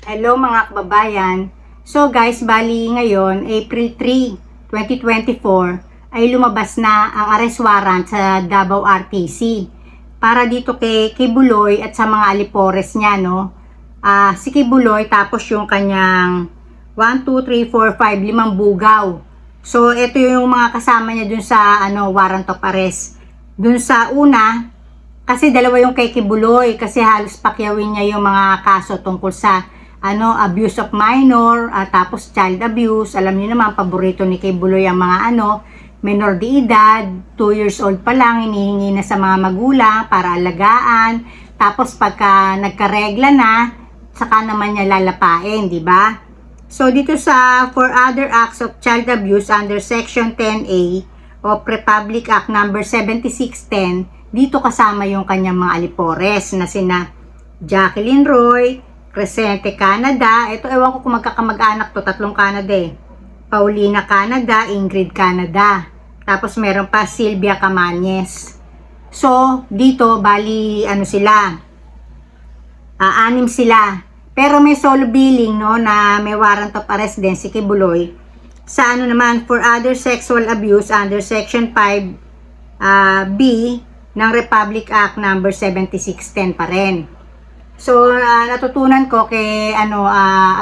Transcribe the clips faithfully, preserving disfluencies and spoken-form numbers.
Hello mga kababayan. So guys, bali ngayon, April three, twenty twenty-four, ay lumabas na ang arrest warrant sa Davao R T C para dito kay Kibuloy at sa mga alipores niya, no? Uh, si Kibuloy tapos yung kanyang one, two, three, four, five, limang bugaw. So ito yung mga kasama niya dun sa ano, warrant of arrest. Dun sa una, kasi dalawa yung kay Kibuloy kasi halos pakyawin niya yung mga kaso tungkol sa ano, abuse of minor, uh, tapos child abuse. Alam niyo naman, paborito ni Kibuloy ang mga ano, menor de edad, two years old pa lang, hinihingi na sa mga magulang para alagaan. Tapos pagka nagkaregla na, saka naman niya lalapain, di ba? So dito sa for other acts of child abuse under section ten A of Republic Act number seventy-six ten, dito kasama yung kanyang mga alipores na sina Jacqueline Roy, Crescente Canada, ito ewan ko kung magkakamag-anak to, tatlong Canada eh. Paulina Canada, Ingrid Canada. Tapos meron pa Sylvia Camañez. So, dito bali ano sila? Uh, anim sila. Pero may solo billing, no, na may warrant of arrest din si Kibuloy. Sa ano naman, for other sexual abuse under section five uh, B ng Republic Act number seventy-six ten pa rin. So, uh, natutunan ko kay ano uh,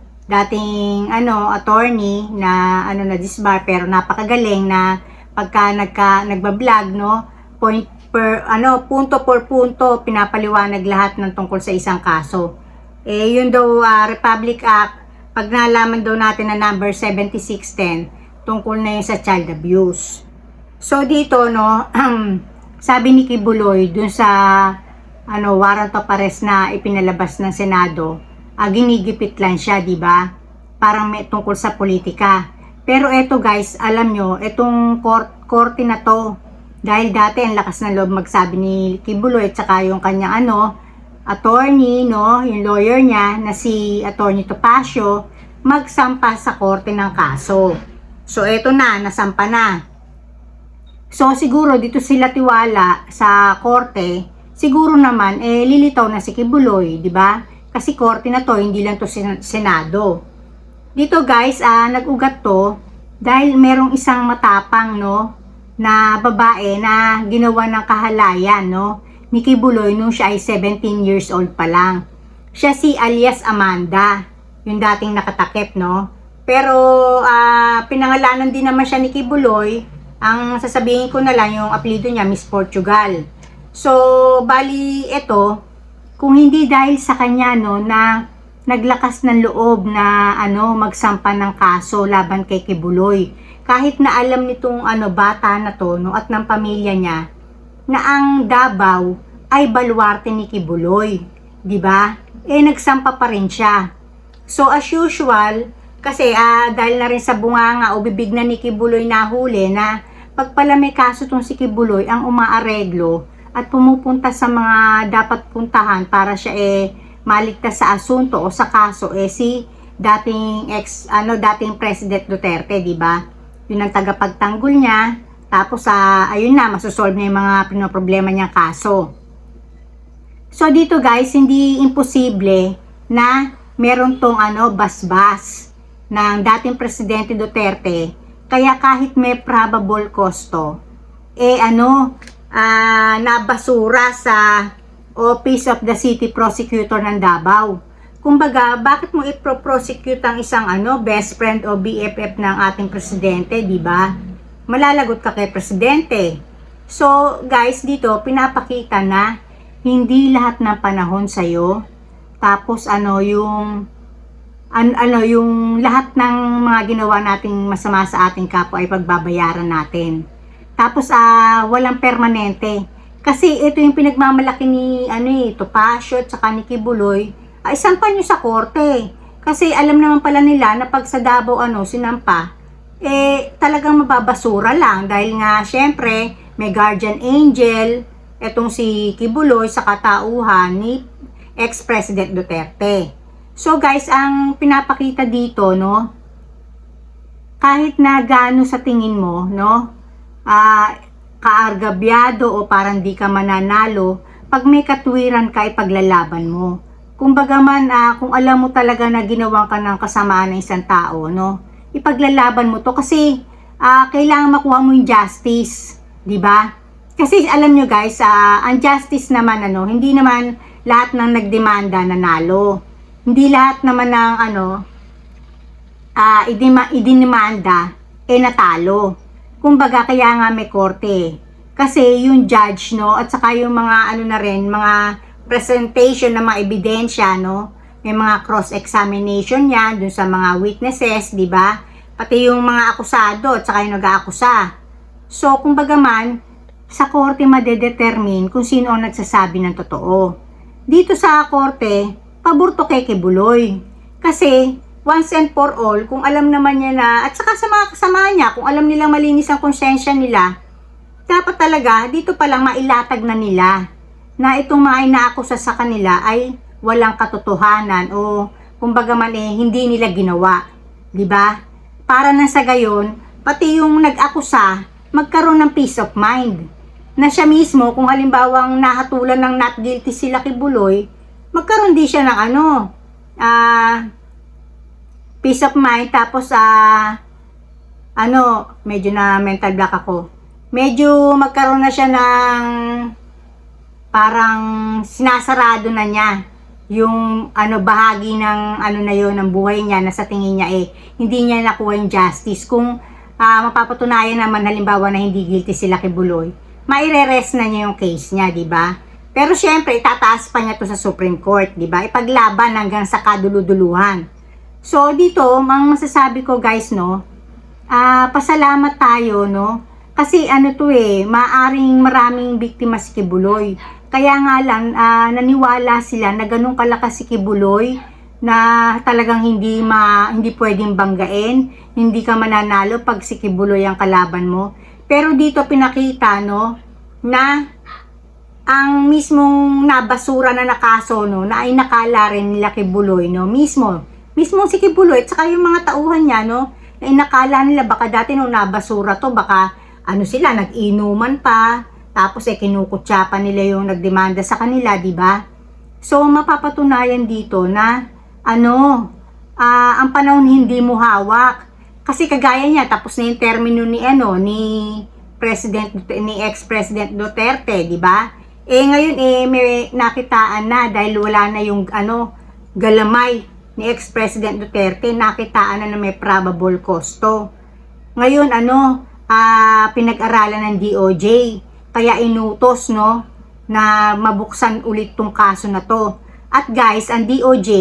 dating ano attorney na ano na disbar pero napakagaling na pagka nagka nagba-vlog, no, point per ano punto por punto pinapaliwanag lahat ng tungkol sa isang kaso. Eh yun daw uh, Republic Act, pag nalaman daw natin na number seventy-six ten tungkol na yun sa child abuse. So dito, no, sabi ni Kibuloy dun sa ano, warrant of arrest na ipinalabas ng Senado, ah, ginigipit lang siya, di ba? Parang may tungkol sa politika. Pero eto guys, alam nyo, etong court, korte na to, dahil dati ang lakas ng loob magsabi ni Kibuloy at saka yung kanyang ano, attorney, no, yung lawyer niya na si Attorney Topacio, magsampa sa korte ng kaso. So eto na, nasampa na. So siguro dito sila tiwala sa korte. Siguro naman, eh, lilitaw na si Kibuloy, di ba? Kasi korte na to, hindi lang to Senado. Dito guys, ah, nag-ugat to dahil merong isang matapang, no, na babae na ginawa ng kahalayan, no, ni Kibuloy nung siya ay seventeen years old pa lang. Siya si alias Amanda, yung dating nakatakip, no? Pero, ah, pinangalanan din naman siya ni Kibuloy. Ang sasabihin ko na lang, yung apelyido niya, Miss Portugal. So, bali ito, kung hindi dahil sa kanya, no, na naglakas ng loob na ano, magsampa ng kaso laban kay Kibuloy. Kahit na alam nitong ano, bata na to, no, at ng pamilya niya, na ang Davao ay baluarte ni Kibuloy, di ba? Eh, nagsampa pa rin siya. So, as usual, kasi ah, dahil na rin sa bunganga o bibig na ni Kibuloy nahuli na pag pala may kaso tong si Kibuloy, ang umaareglo at pumupunta sa mga dapat puntahan para siya eh maligtas sa asunto o sa kaso eh si dating ex ano dating President Duterte, di ba? Yun ang tagapagtanggol niya. Tapos uh, ayun na, masosolve na yung mga pinoproblema niyang kaso. So dito guys, hindi imposible na meron tong ano basbas ng dating Presidente Duterte. Kaya kahit may probable cause to, eh ano Uh, nabasura sa Office of the City Prosecutor ng Davao. Kumbaga, bakit mo i-prosecute ang isang ano, best friend o B F F ng ating presidente, di ba? Malalagot ka kay presidente. So, guys, dito pinapakita na hindi lahat ng panahon sa iyo. Tapos ano, yung an, ano, yung lahat ng mga ginawa nating masama sa ating kapwa ay pagbabayaran natin. Tapos ah uh, walang permanente. Kasi ito yung pinagmamalaki ni ano eh, Topacio at saka ni Kibuloy. Ay, isampa nyo sa korte. Kasi alam naman pala nila na pag sa Davao ano, sinampa, eh talagang mababasura lang. Dahil nga syempre may guardian angel, etong si Kibuloy sa katauhan ni ex-President Duterte. So guys, ang pinapakita dito, no, kahit na gaano sa tingin mo, no, Uh, kaargabyado o parang di ka mananalo, pag may katwiran ka, ipaglalaban mo. kumbaga man, uh, kung alam mo talaga na ginawan ka ng kasamaan ng isang tao, no, ipaglalaban mo to kasi uh, kailangan makuha mo yung justice, di ba? Kasi alam nyo guys, uh, ang justice naman, ano, hindi naman lahat ng nagdemanda nanalo. Hindi lahat naman ng ano, uh, idinimanda eh natalo. Kumbaga kaya nga may korte. Kasi yung judge, no, at saka yung mga ano na rin, mga presentation ng mga ebidensya, no, may mga cross-examination yan dun sa mga witnesses, di ba? Pati yung mga akusado at saka yung nag-aakusa. So, kumbaga man, sa korte madedetermine kung sino ang nagsasabi ng totoo. Dito sa korte, pabor to kay Kibuloy. Kasi, once and for all, kung alam naman niya na, at saka sa mga kasama niya, kung alam nilang malinis ang konsensya nila, dapat talaga, dito palang mailatag na nila na itong mga inaakusa sa kanila ay walang katotohanan o kumbaga man eh, hindi nila ginawa. Diba? Para na sa gayon, pati yung nag-akusa, magkaroon ng peace of mind. Na siya mismo, kung halimbawang nahatulan ng not guilty sila Kibuloy, magkaroon din siya ng ano, ah, uh, peace of mind, tapos, ah, uh, ano, medyo na mental block ako. Medyo magkaroon na siya ng parang sinasarado na niya yung ano bahagi ng ano na yon ng buhay niya na sa tingin niya eh hindi niya nakuha yung justice. Kung uh, mapapatunayan naman halimbawa na hindi guilty sila Kibuloy, maire-rest na niya yung case niya, di ba? Pero syempre itataas pa niya to sa Supreme Court, di ba? Ipaglaban hanggang sa kaduluduluhan. So dito, mang masasabi ko guys, no, uh, pasalamat tayo, no? Kasi ano to eh, maaring maraming biktima si Kibuloy. Kaya nga lang, uh, naniwala sila na ganun kalakas si Kibuloy na talagang hindi ma hindi pwedeng banggain, hindi ka mananalo pag si Kibuloy ang kalaban mo. Pero dito pinakita, no, na ang mismong nabasura na nakaso, no, na ay nakala rin nila Kibuloy, no, mismo, mismo si Kibuloy at saka yung mga tauhan niya, no, na inakala nila baka dati nung nabasura to, baka ano sila, nag-inuman pa, tapos eh kinukutsa pa nila yung nagdemanda sa kanila, di ba? So mapapatunayan dito na ano, uh, ang panahon hindi mo hawak. Kasi kagaya niya, tapos na yung termino ni ano, ni President ni ex-President Duterte, di ba? Eh ngayon eh may nakitaan na dahil wala na yung ano, galamay ni ex-President Duterte, nakitaan na na may probable costo. Ngayon ano, Uh, pinag-aralan ng D O J, kaya inutos, no, na mabuksan ulit tong kaso na to. At guys, ang D O J,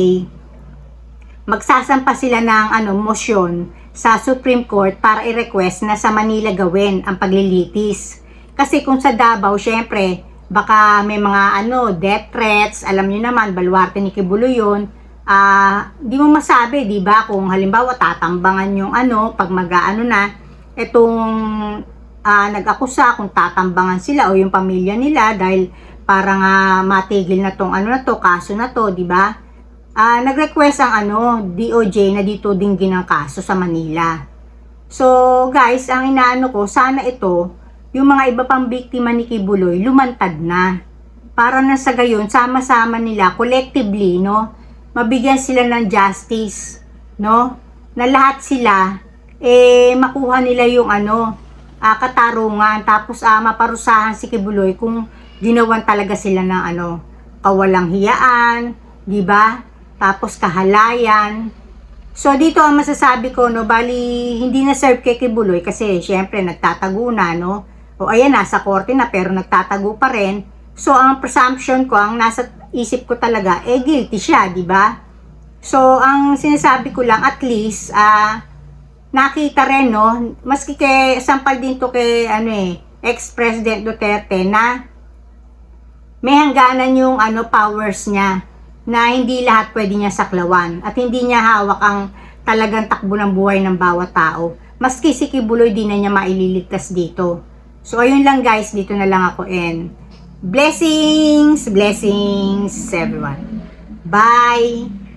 magsasampa sila ng ano, motion sa Supreme Court para i-request na sa Manila gawin ang paglilitis. Kasi kung sa Davao, syempre, baka may mga ano, death threats, alam niyo naman, baluarte ni Kibuloy yun. Uh, di mo masabi, di ba, kung halimbawa tatambangan yung ano, pag mag-ano na, itong uh, nag-akusa kung tatambangan sila o yung pamilya nila dahil para nga matigil na tong ano na to, kaso na to, di ba? Uh, nag-request ang ano, D O J na dito dinggin ang kaso sa Manila. So, guys, ang inaano ko, sana ito, yung mga iba pang biktima ni Kibuloy, lumantad na. Para na sa gayon, sama-sama nila, collectively, no, mabigyan sila ng justice, no, na lahat sila, eh makuha nila yung ano, uh, katarungan, tapos uh, maparusahan si Kibuloy kung ginawan talaga sila ng ano, kawalang hiyaan, di ba? Tapos kahalayan. So dito ang masasabi ko, no, bali hindi na serve kay Kibuloy kasi syempre nagtatago na, no. O ayan, nasa korte na pero nagtatago pa rin. So ang presumption ko, ang nasa isip ko talaga, eh guilty siya, di ba? So ang sinasabi ko lang, at least ah uh, nakita rin, no, maski kay, sampal din to kay, ano eh, ex-President Duterte na may hangganan yung, ano, powers niya, na hindi lahat pwede niya saklawan, at hindi niya hawak ang talagang takbo ng buhay ng bawat tao. Maski si Kibuloy, di na niya maililigtas dito. So, ayun lang guys, dito na lang ako, and blessings, blessings, everyone. Bye!